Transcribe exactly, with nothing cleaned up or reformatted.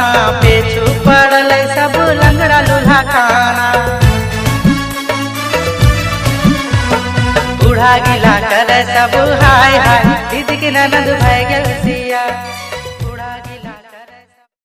पेछू पड़ल सब लंगड़ा लूल्हा खाना। बूढ़ा गिला कर सब हाय हाय, दीदी के ननद भय गेल सिया।